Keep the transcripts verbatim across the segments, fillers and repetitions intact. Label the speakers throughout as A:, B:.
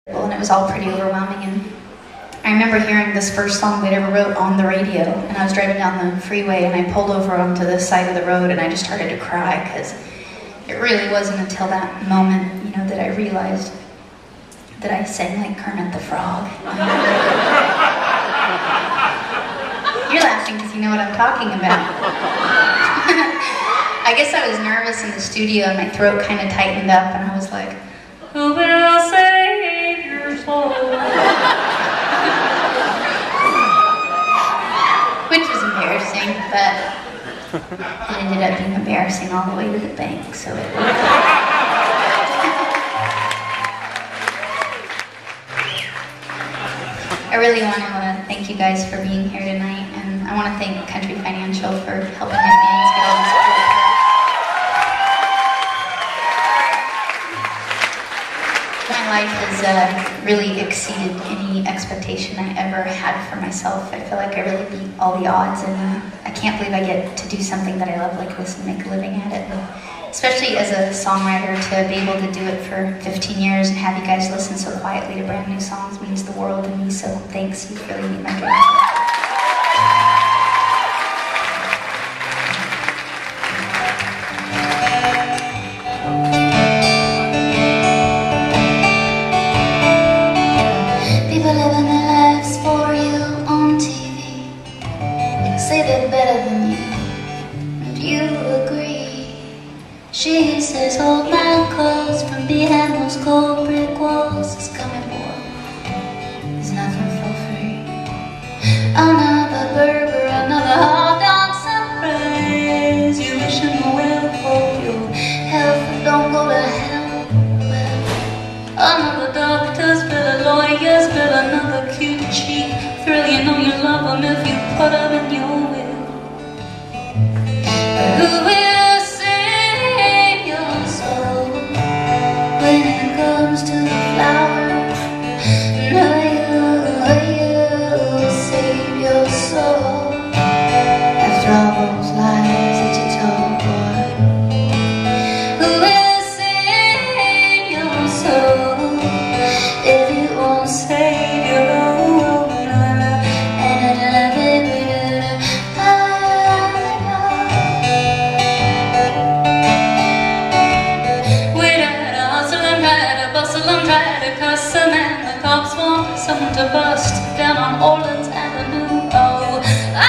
A: And it was all pretty overwhelming. And I remember hearing this first song they'd ever wrote on the radio, and I was driving down the freeway and I pulled over onto the side of the road and I just started to cry, because it really wasn't until that moment, you know, that I realized that I sang like Kermit the Frog. You're laughing because you know what I'm talking about. I guess I was nervous in the studio and my throat kind of tightened up and I was like, who will save your soul? Which was embarrassing, but it ended up being embarrassing all the way to the bank, so it I really want to uh, thank you guys for being here tonight, and I want to thank Country Financial for helping my fans get all this support. My life has uh, really exceeded any expectation I ever had for myself. I feel like I really beat all the odds, and uh, I can't believe I get to do something that I love like this and make a living at it. And especially as a songwriter, to be able to do it for fifteen years and have you guys listen so quietly to brand new songs means the world to me, so thanks. You've really made my dream. People living their lives for you on T V, say they're better than you, and you agree. She says, hold my clothes from behind those cold brick walls. It's coming, boy, there's nothing for free. Another burger, another hot dog, some fries. You wishing well for your health and don't go to hell. Well, another doctor's bill, a lawyer's bill, another cute cheek thrill. You know you love them if you put them in your will. But who will to the flower, no, you, you save your soul. After all those lies that you told, boy, who will save your soul if you won't save your own? Someone to bust down on Orleans Avenue. Oh,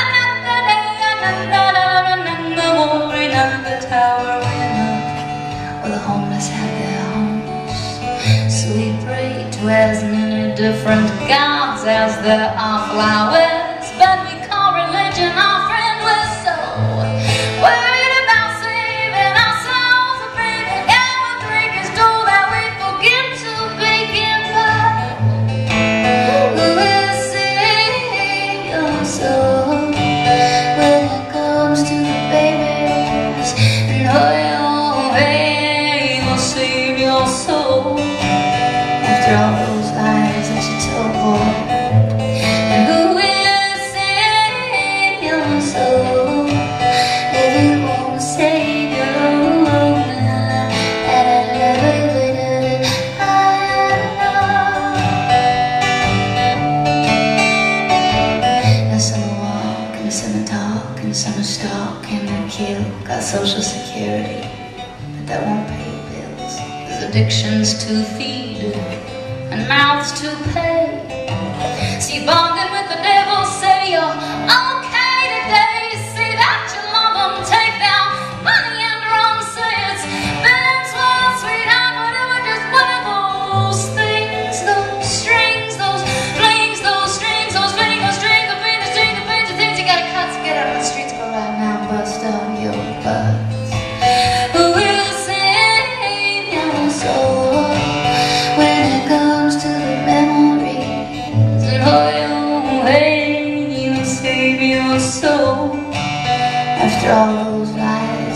A: the tower where the homeless have their homes. So we pray to as many different gods as there are flowers, but we call religion our friend. We're so worried about saving our souls, afraid that every drink is door that we forget to begin by. Who will save your soul when it comes to the babies? No, your way will save your soul after all those lies that you told, boy. And who will save your soul if you won't save your own? Some stalk and they kill, got social security, but that won't pay your bills. There's addictions to feed and mouths to pay. So you bargain with the devil, say you're okay today. Say that you love them, take their money and run. Say it's Ben's one sweetheart, but it was just one of those things, those strings, those flings, those strings, those flings, those strings, the pain, the string, the pain, the things you gotta cut to get out of the streets. Right now, bust on your butts. Who will save your soul when it comes to the memories? And oh, your way, you save your soul after all those lies